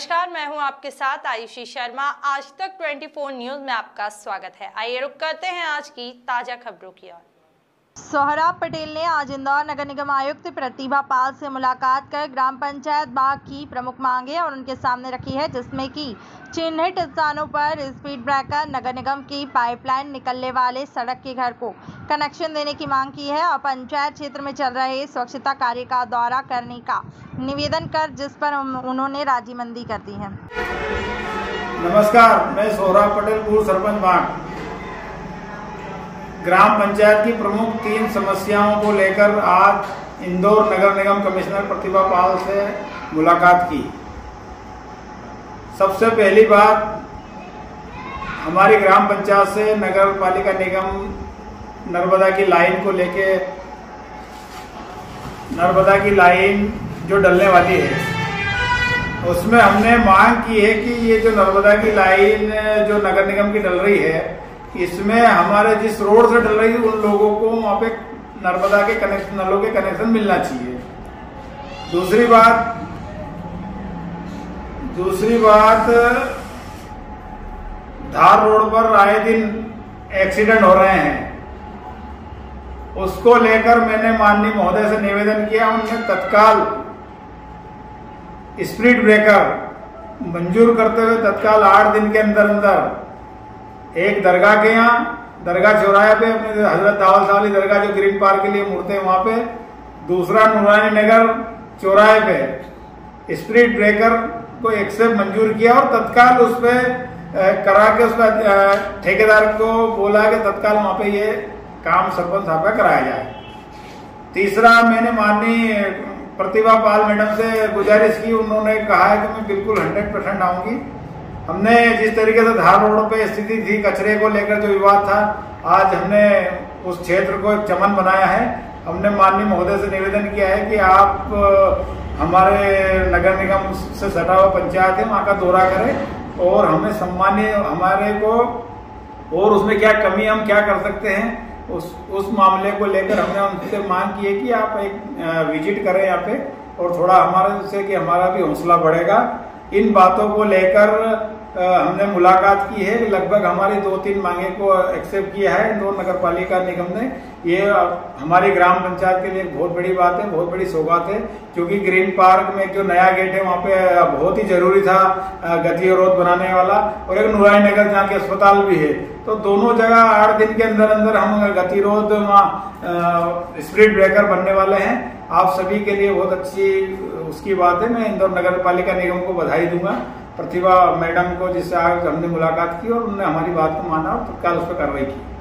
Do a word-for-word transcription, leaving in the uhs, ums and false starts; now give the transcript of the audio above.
नमस्कार, मैं हूं आपके साथ आयुषी शर्मा। आज तक चौबीस न्यूज में आपका स्वागत है। आइए रुक करते हैं आज की ताजा खबरों की ओर। सोहराब पटेल ने आज इंदौर नगर निगम आयुक्त प्रतिभा पाल से मुलाकात कर ग्राम पंचायत बाग की प्रमुख मांगे और उनके सामने रखी है, जिसमें कि चिन्हित स्थानों पर स्पीड ब्रेकर, नगर निगम की पाइपलाइन, निकलने वाले सड़क के घर को कनेक्शन देने की मांग की है और पंचायत क्षेत्र में चल रहे स्वच्छता कार्य का दौरा करने का निवेदन कर जिस पर उन्होंने राजीमंदी कर दी है। नमस्कार, मैं सोहराब पटेल, पूर्व सरपंच बाग। ग्राम पंचायत की प्रमुख तीन समस्याओं को लेकर आज इंदौर नगर निगम कमिश्नर प्रतिभा पाल से मुलाकात की। सबसे पहली बात, हमारी ग्राम पंचायत से नगर पालिका निगम नर्मदा की लाइन को लेके, नर्मदा की लाइन जो डलने वाली है उसमें हमने मांग की है कि ये जो नर्मदा की लाइन जो नगर निगम की डल रही है, इसमें हमारे जिस रोड से डल रही है उन लोगों को वहां पे नर्मदा के कनेक्शन, नलों के कनेक्शन मिलना चाहिए। दूसरी बात दूसरी बात धार रोड पर आए दिन एक्सीडेंट हो रहे हैं, उसको लेकर मैंने माननीय महोदय से निवेदन किया। उन्होंने तत्काल स्पीड ब्रेकर मंजूर करते हुए तत्काल आठ दिन के अंदर अंदर एक दरगाह के यहाँ, दरगाह चौराहे पे, अपने हजरत दावल साहब वाली दरगाह जो ग्रीन पार्क के लिए मुड़ते हैं वहां पे, दूसरा नूरानी नगर चौराहे पे स्पीड ब्रेकर को एक्सेप्ट मंजूर किया और तत्काल उस पर करा के उस पर ठेकेदार को बोला कि तत्काल वहां पे ये काम सरपंच साहब का कराया जाए। तीसरा, मैंने माननीय प्रतिभा पाल मैडम से गुजारिश की, उन्होंने कहा है कि मैं बिल्कुल हंड्रेड परसेंट आऊंगी। हमने जिस तरीके से धार रोड पे स्थिति थी, कचरे को लेकर जो विवाद था, आज हमने उस क्षेत्र को एक चमन बनाया है। हमने माननीय महोदय से निवेदन किया है कि आप हमारे नगर निगम से सटा हुआ पंचायत है वहाँ का दौरा करें और हमें सम्मानीय हमारे को और उसमें क्या कमी हम क्या कर सकते हैं उस उस मामले को लेकर हमने उनसे मांग की है कि आप एक विजिट करें यहाँ पे और थोड़ा हमारे से कि हमारा भी हौसला बढ़ेगा। इन बातों को लेकर हमने मुलाकात की है। लगभग हमारी दो तीन मांगे को एक्सेप्ट किया है इंदौर नगर पालिका निगम ने। ये हमारी ग्राम पंचायत के लिए एक बहुत बड़ी बात है, बहुत बड़ी सौगात है, क्योंकि ग्रीन पार्क में जो नया गेट है वहाँ पे बहुत ही जरूरी था गतिरोध बनाने वाला, और एक नूरानी नगर जहाँ के अस्पताल भी है, तो दोनों जगह आठ दिन के अंदर अंदर हम गतिरोध वहाँ स्पीड ब्रेकर बनने वाले हैं। आप सभी के लिए बहुत अच्छी उसकी बात है। मैं इंदौर नगर पालिका निगम को बधाई दूंगा, प्रतिभा मैडम को, जिससे आज हमने मुलाकात की और उन्होंने हमारी बात को माना और तत्काल उस पर कार्रवाई की।